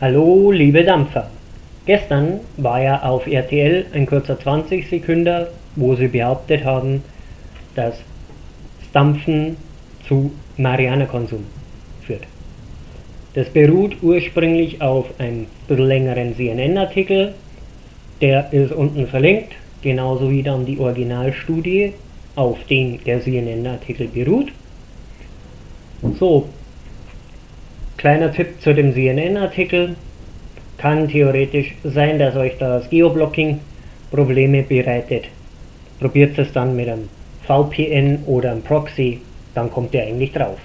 Hallo liebe Dampfer! Gestern war ja auf RTL ein kurzer 20 Sekünder, wo sie behauptet haben, dass das Dampfen zu Marihuana-Konsum führt. Das beruht ursprünglich auf einem bisschen längeren CNN-Artikel, der ist unten verlinkt, genauso wie dann die Originalstudie, auf den der CNN-Artikel beruht. So, kleiner Tipp zu dem CNN-Artikel: Kann theoretisch sein, dass euch das Geoblocking Probleme bereitet. Probiert es dann mit einem VPN oder einem Proxy, dann kommt ihr eigentlich drauf.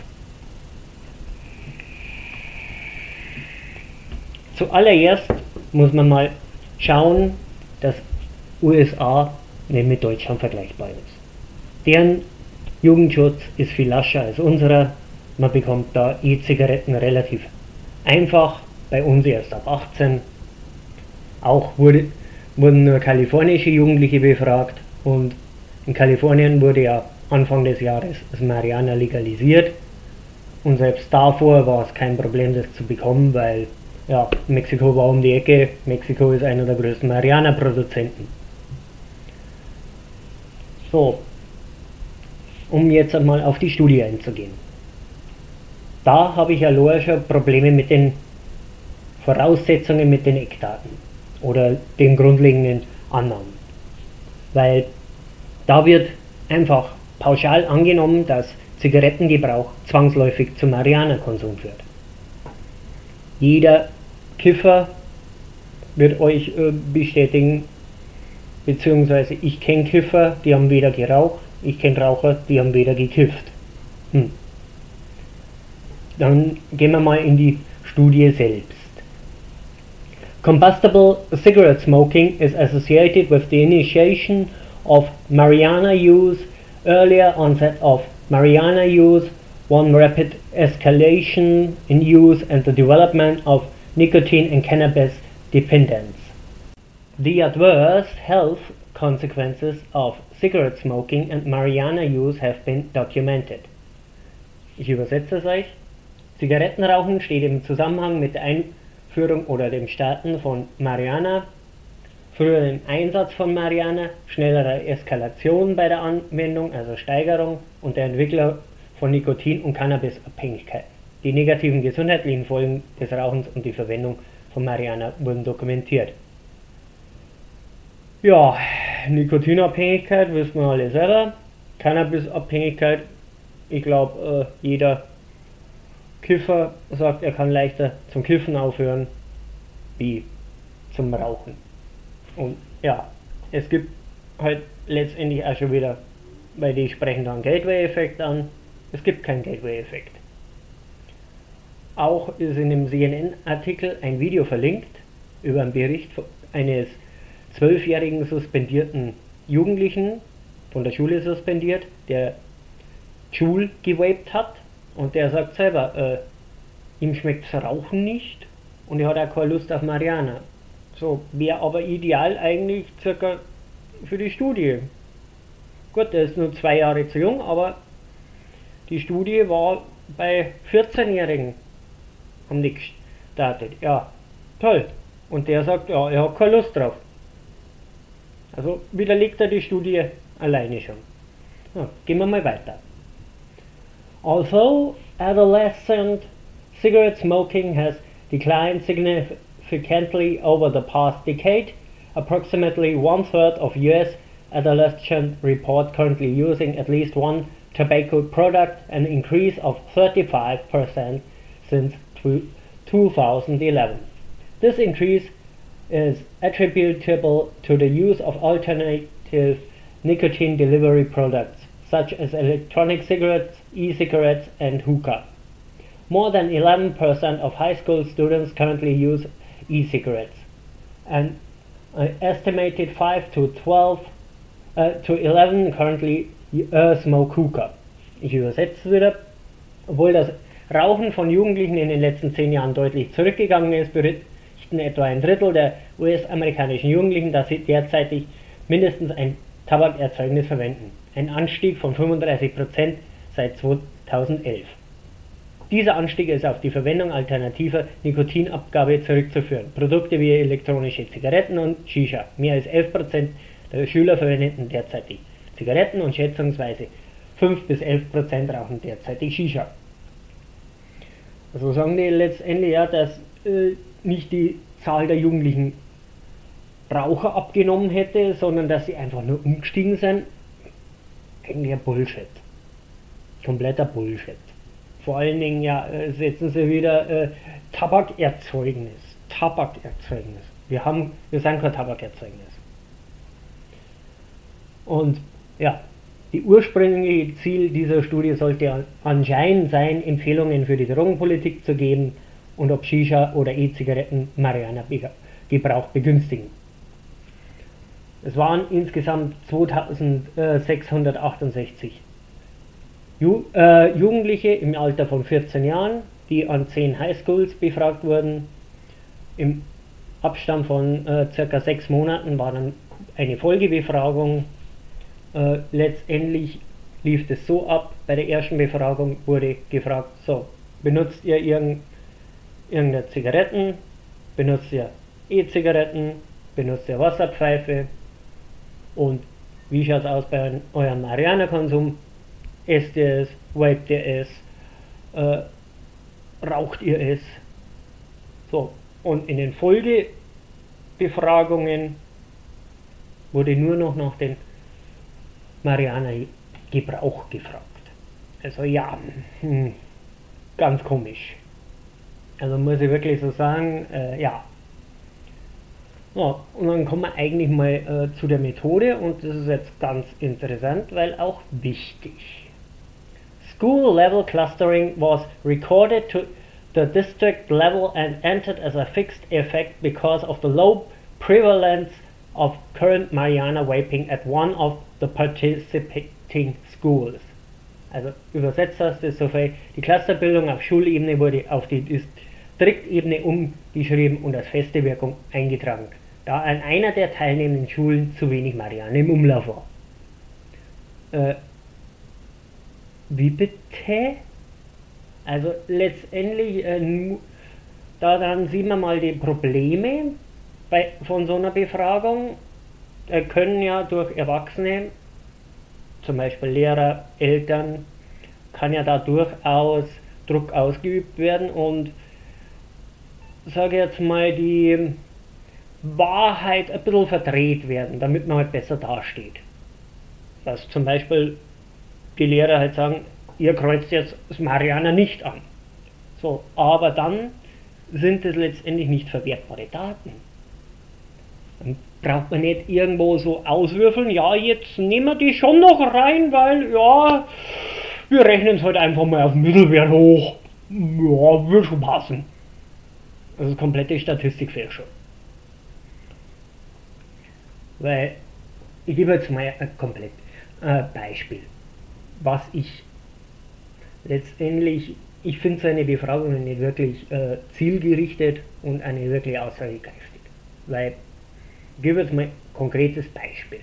Zuallererst muss man mal schauen, dass USA nicht mit Deutschland vergleichbar ist. Deren Jugendschutz ist viel lascher als unserer. Man bekommt da E-Zigaretten relativ einfach, bei uns erst ab 18. Auch wurden nur kalifornische Jugendliche befragt, und in Kalifornien wurde ja Anfang des Jahres das Marihuana legalisiert, und selbst davor war es kein Problem, das zu bekommen, weil ja, Mexiko war um die Ecke. Mexiko ist einer der größten Marihuana-Produzenten. So, um jetzt einmal auf die Studie einzugehen. Da habe ich ja leider schon Probleme mit den Voraussetzungen, mit den Eckdaten oder den grundlegenden Annahmen. Weil da wird einfach pauschal angenommen, dass Zigarettengebrauch zwangsläufig zum Marihuana-Konsum führt. Jeder Kiffer wird euch bestätigen, beziehungsweise ich kenne Kiffer, die haben weder geraucht, ich kenne Raucher, die haben weder gekifft. Dann gehen wir mal in die Studie selbst. Combustible cigarette smoking is associated with the initiation of marijuana use, earlier onset of marijuana use, one rapid escalation in use, and the development of nicotine and cannabis dependence. The adverse health consequences of cigarette smoking and marijuana use have been documented. Ich übersetze es euch. Zigarettenrauchen steht im Zusammenhang mit der Einführung oder dem Starten von Marihuana, früherem Einsatz von Marihuana, schnellerer Eskalation bei der Anwendung, also Steigerung, und der Entwicklung von Nikotin- und Cannabisabhängigkeit. Die negativen gesundheitlichen Folgen des Rauchens und die Verwendung von Marihuana wurden dokumentiert. Ja, Nikotinabhängigkeit wissen wir alle selber. Cannabisabhängigkeit, ich glaube, jeder Kiffer sagt, er kann leichter zum Kiffen aufhören wie zum Rauchen. Und ja, es gibt halt letztendlich auch schon wieder, weil die sprechen dann Gateway-Effekt an. Es gibt keinen Gateway-Effekt. Auch ist in dem CNN-Artikel ein Video verlinkt über einen Bericht eines 12-jährigen suspendierten Jugendlichen, von der Schule suspendiert, der Joule gewaped hat, und der sagt selber, ihm schmeckt das Rauchen nicht und er hat auch keine Lust auf Marihuana. So, wäre aber ideal eigentlich circa für die Studie. Gut, der ist nur 2 Jahre zu jung, aber die Studie war bei 14-Jährigen, haben die gestartet. Ja, toll. Und der sagt, ja, er hat keine Lust drauf. Also widerlegt er die Studie alleine schon. Ja, gehen wir mal weiter. Although adolescent cigarette smoking has declined significantly over the past decade, approximately 1/3 of US adolescents report currently using at least one tobacco product, an increase of 35% since 2011. This increase is attributable to the use of alternative nicotine delivery products, such as electronic cigarettes, e-cigarettes, and hookah. More than 11% of high school students currently use e-cigarettes, and an estimated 5 to 11 currently smoke hookah. Ich übersetze es wieder. Obwohl das Rauchen von Jugendlichen in den letzten 10 Jahren deutlich zurückgegangen ist, berichten etwa ein Drittel der US-amerikanischen Jugendlichen, dass sie derzeitig mindestens ein Tabakerzeugnis verwenden. Ein Anstieg von 35% seit 2011. Dieser Anstieg ist auf die Verwendung alternativer Nikotinabgabe zurückzuführen. Produkte wie elektronische Zigaretten und Shisha. Mehr als 11% der Schüler verwendeten derzeit die Zigaretten und schätzungsweise 5 bis 11% rauchen derzeitig Shisha. Also sagen die letztendlich ja, dass nicht die Zahl der jugendlichen Raucher abgenommen hätte, sondern dass sie einfach nur umgestiegen sind. Eigentlich ein Bullshit. Kompletter Bullshit. Vor allen Dingen ja, setzen sie wieder Tabakerzeugnis. Tabakerzeugnis. Wir sind kein Tabakerzeugnis. Und ja, die ursprüngliche Ziel dieser Studie sollte anscheinend sein, Empfehlungen für die Drogenpolitik zu geben und ob Shisha oder E-Zigaretten Marihuana-Gebrauch begünstigen. Es waren insgesamt 2668 Jugendliche im Alter von 14 Jahren, die an 10 Highschools befragt wurden. Im Abstand von circa 6 Monaten war dann eine Folgebefragung. Letztendlich lief es so ab, bei der ersten Befragung wurde gefragt, so, benutzt ihr irgendeine Zigaretten, benutzt ihr E-Zigaretten, benutzt ihr Wasserpfeife und wie schaut es aus bei eurem Marihuana-Konsum? Esst ihr es, vapet ihr es, raucht ihr es? So, und in den Folgebefragungen wurde nur noch nach den Marihuana-Gebrauch gefragt. Also ja, ganz komisch. Also muss ich wirklich so sagen, ja. Ja, und dann kommen wir eigentlich mal zu der Methode und das ist jetzt ganz interessant, weil auch wichtig. School level clustering was recorded to the district level and entered as a fixed effect because of the low prevalence of current marijuana vaping at one of the participating schools. Also übersetzt das so viel. Die Clusterbildung auf Schulebene wurde auf die Distriktebene umgeschrieben und als feste Wirkung eingetragen, da an einer der teilnehmenden Schulen zu wenig Marihuana im Umlauf war. Wie bitte? Also letztendlich, daran sehen wir mal die Probleme von so einer Befragung. Können ja durch Erwachsene, zum Beispiel Lehrer, Eltern, kann ja da durchaus Druck ausgeübt werden und sage jetzt mal die Wahrheit ein bisschen verdreht werden, damit man halt besser dasteht. Dass zum Beispiel die Lehrer halt sagen, ihr kreuzt jetzt das Marihuana nicht an. So, aber dann sind es letztendlich nicht verwertbare Daten. Dann braucht man nicht irgendwo so auswürfeln, ja, jetzt nehmen wir die schon noch rein, weil, ja, wir rechnen es halt einfach mal auf Mittelwert hoch. Ja, wird schon passen. Das ist komplette Statistikfälschung. Weil, ich gebe jetzt mal ein komplett Beispiel. Was ich letztendlich, ich finde seine Befragungen nicht wirklich zielgerichtet und eine wirklich aussagekräftig. Weil, ich gebe jetzt mal ein konkretes Beispiel.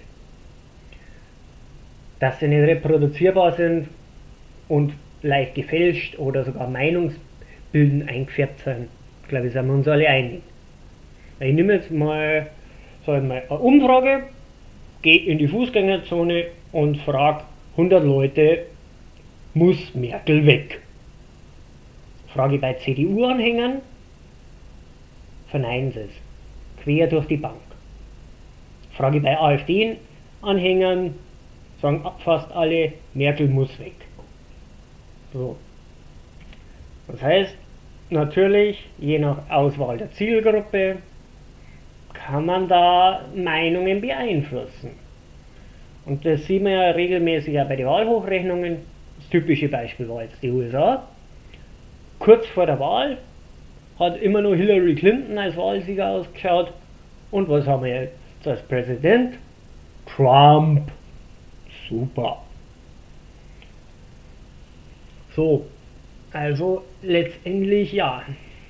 Dass sie nicht reproduzierbar sind und leicht gefälscht oder sogar meinungsbildend eingefärbt sind, glaube ich, sind wir uns alle einig. Ich nehme jetzt mal, eine Umfrage, gehe in die Fußgängerzone und frage 100 Leute, muss Merkel weg? Frage bei CDU-Anhängern, verneinen sie es, quer durch die Bank. Frage bei AfD-Anhängern, sagen fast alle, Merkel muss weg. So. Das heißt, natürlich, je nach Auswahl der Zielgruppe, kann man da Meinungen beeinflussen. Und das sieht man ja regelmäßig ja bei den Wahlhochrechnungen. Das typische Beispiel war jetzt die USA. Kurz vor der Wahl hat immer noch Hillary Clinton als Wahlsieger ausgeschaut. Und was haben wir jetzt als Präsident? Trump. Super. So, also letztendlich ja.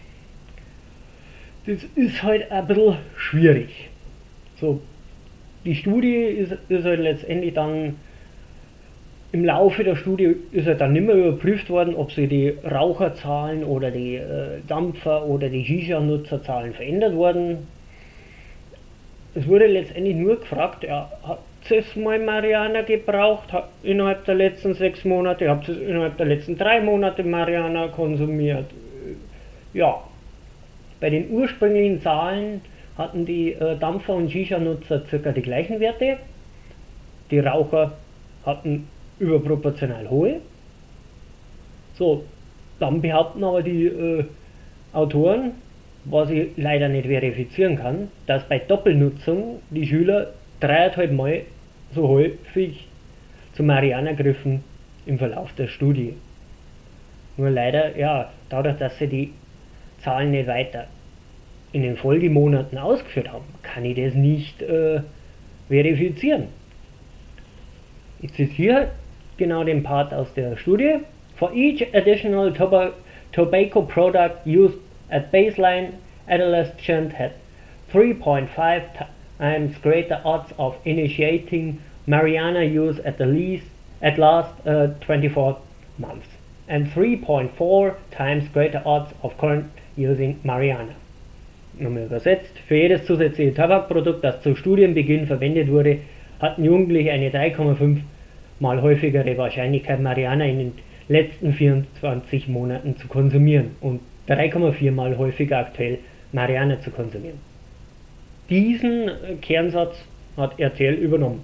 Das ist halt ein bisschen schwierig. So, die Studie ist halt letztendlich dann im Laufe der Studie ist dann nicht mehr überprüft worden, ob sich die Raucherzahlen oder die Dampfer- oder die Shisha-Nutzerzahlen verändert wurden. Es wurde letztendlich nur gefragt, hat es mal Marihuana gebraucht innerhalb der letzten 6 Monate, habt ihr innerhalb der letzten 3 Monate Marihuana konsumiert? Ja, bei den ursprünglichen Zahlen hatten die Dampfer- und Shisha-Nutzer ca. die gleichen Werte, die Raucher hatten überproportional hohe. So, dann behaupten aber die Autoren, was ich leider nicht verifizieren kann, dass bei Doppelnutzung die Schüler 3,5 Mal so häufig zu Marihuana griffen im Verlauf der Studie. Nur leider, ja, dadurch, dass sie die Zahlen nicht weiter in den Folgemonaten ausgeführt haben, kann ich das nicht verifizieren. Ich zitiere genau den Part aus der Studie. For each additional tobacco product used at baseline, adolescents had 3.5 times greater odds of initiating marijuana use at last 24 months and 3.4 times greater odds of current using marijuana. Nochmal übersetzt, für jedes zusätzliche Tabakprodukt, das zu Studienbeginn verwendet wurde, hatten Jugendliche eine 3,5 mal häufigere Wahrscheinlichkeit, Marihuana in den letzten 24 Monaten zu konsumieren und 3,4 mal häufiger aktuell Marihuana zu konsumieren. Diesen Kernsatz hat RTL übernommen.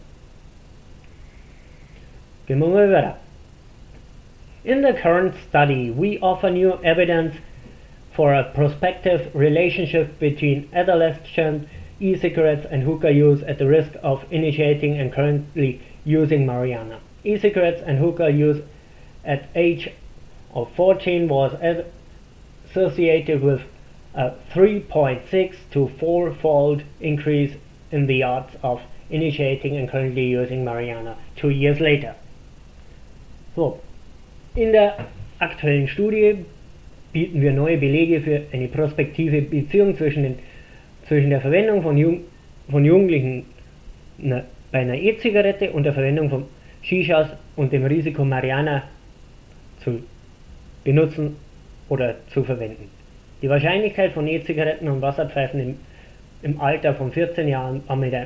Gehen wir mal weiter. In the current study, we offer new evidence for a prospective relationship between adolescent e-cigarettes and hookah use at the risk of initiating and currently using marijuana. E-cigarettes and hookah use at age of 14 was associated with a 3.6 to 4-fold increase in the odds of initiating and currently using marijuana 2 years later. So, in der aktuellen Studie bieten wir neue Belege für eine prospektive Beziehung zwischen der Verwendung von Jugendlichen bei einer E-Zigarette und der Verwendung von Shishas und dem Risiko Marihuana zu benutzen oder zu verwenden. Die Wahrscheinlichkeit von E-Zigaretten und Wasserpfeifen im Alter von 14 Jahren haben mit einem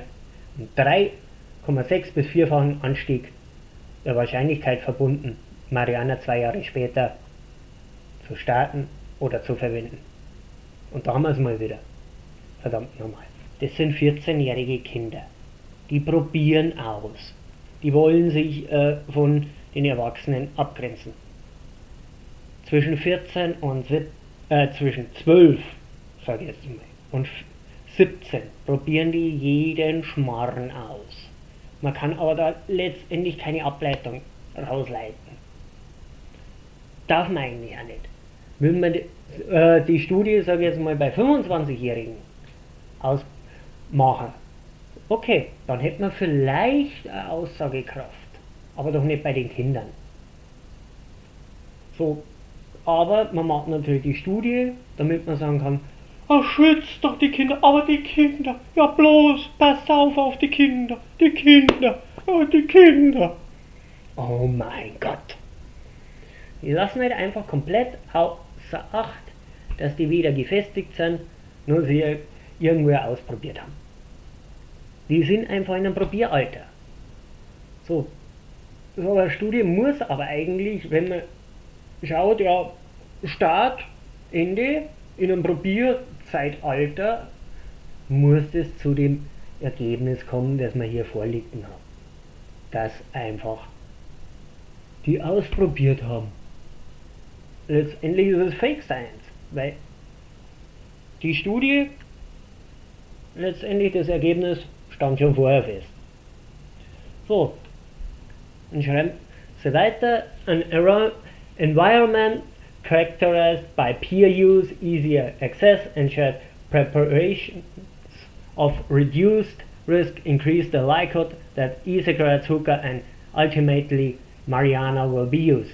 3,6 bis 4-fachen Anstieg der Wahrscheinlichkeit verbunden, Marihuana 2 Jahre später zu starten oder zu verwenden. Und da haben wir es mal wieder. Verdammt nochmal. Das sind 14-jährige Kinder. Die probieren aus. Die wollen sich von den Erwachsenen abgrenzen. Zwischen 14 und zwischen 12, sage ich jetzt mal, und 17 probieren die jeden Schmarrn aus. Man kann aber da letztendlich keine Ableitung rausleiten. Darf man eigentlich auch nicht. Will man die Studie, sage ich jetzt mal, bei 25-Jährigen ausmachen, okay, dann hätte man vielleicht eine Aussagekraft, aber doch nicht bei den Kindern. So, aber man macht natürlich die Studie, damit man sagen kann, schützt doch die Kinder, aber die Kinder, ja bloß, passt auf die Kinder, die Kinder. Oh mein Gott. Die lassen nicht einfach komplett außer Acht, dass die wieder gefestigt sind, nur sie irgendwo ausprobiert haben. Die sind einfach in einem Probieralter. So eine Studie muss aber eigentlich, wenn man schaut, ja, Start, Ende, in einem Probierzeitalter, muss es zu dem Ergebnis kommen, das wir hier vorliegen haben. Dass einfach die ausprobiert haben. Letztendlich ist es Fake Science, weil die Studie, letztendlich das Ergebnis stand schon vorher fest. So, dann schreiben sie weiter, an environment characterized by peer use, easier access and shared preparations of reduced risk increase the likelihood that e-cigarettes, hookah and ultimately marijuana will be used.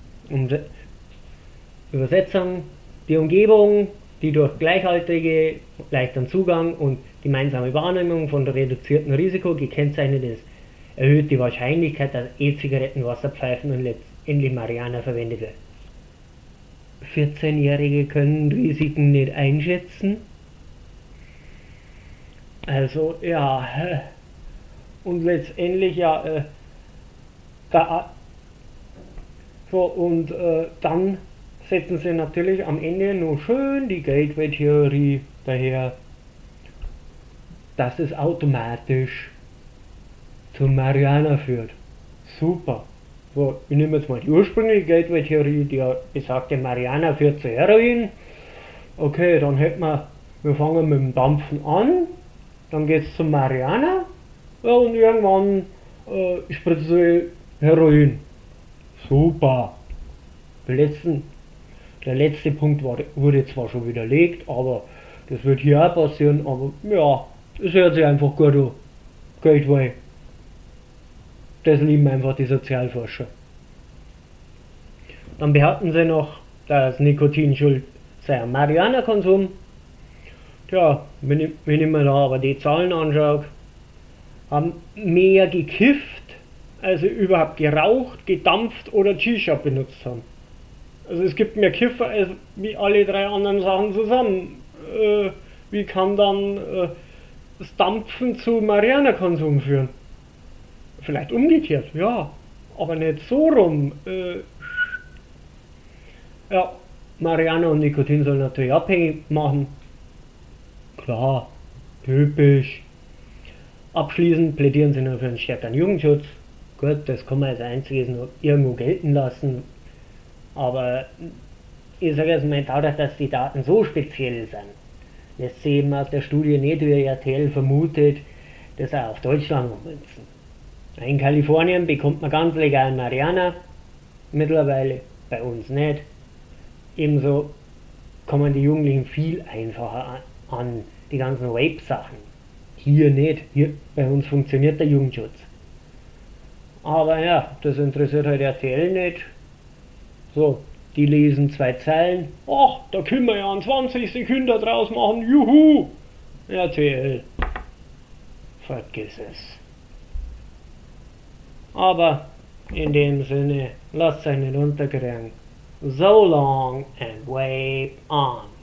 Übersetzung: Die Umgebung, die durch gleichaltrige, leichteren Zugang und gemeinsame Wahrnehmung von reduziertem Risiko gekennzeichnet ist, erhöht die Wahrscheinlichkeit, dass E-Zigaretten, Wasserpfeifen und letztendlich Marihuana verwendet werden. 14-Jährige können Risiken nicht einschätzen. Also ja, und letztendlich ja, dann setzen sie natürlich am Ende nur schön die Gateway-Theorie daher, dass es automatisch zu Marihuana führt. Super. So, ich nehme jetzt mal die ursprüngliche Gateway-Theorie, die besagte, Marihuana führt zu Heroin. Okay, dann hätten wir fangen mit dem Dampfen an, dann geht es zum Marihuana, ja, und irgendwann spritze ich Heroin. Super. Der letzte Punkt wurde zwar schon widerlegt, aber das wird hier auch passieren, aber ja, das hört sich einfach gut an. Gateway. Das lieben einfach die Sozialforscher. Dann behaupten sie noch, dass Nikotin schuld sei am Marihuana-Konsum. Tja, wenn ich mir da aber die Zahlen anschaue, haben mehr gekifft, als sie überhaupt geraucht, gedampft oder Shisha benutzt haben. Also es gibt mehr Kiffer als wie alle drei anderen Sachen zusammen. Wie kann dann das Dampfen zu Marihuana-Konsum führen? Vielleicht umgekehrt, ja, aber nicht so rum. Ja, Marihuana und Nikotin sollen natürlich abhängig machen. Klar, typisch. Abschließend plädieren sie nur für einen stärkeren Jugendschutz. Gut, das kann man als einziges nur irgendwo gelten lassen. Aber ich sage jetzt mal, dadurch, dass die Daten so speziell sind, lässt sich eben aus der Studie nicht, wie RTL vermutet, das auch auf Deutschland ummünzen. In Kalifornien bekommt man ganz legal Marihuana, mittlerweile, bei uns nicht. Ebenso kommen die Jugendlichen viel einfacher an die ganzen Vape-Sachen. Hier nicht, hier bei uns funktioniert der Jugendschutz. Aber ja, das interessiert halt RTL nicht. So, die lesen 2 Zeilen. Ach, da können wir ja 20 Sekunden draus machen, juhu! RTL. Vergiss es. Aber in dem Sinne, lasst euch nicht unterkriegen. So long and wave on.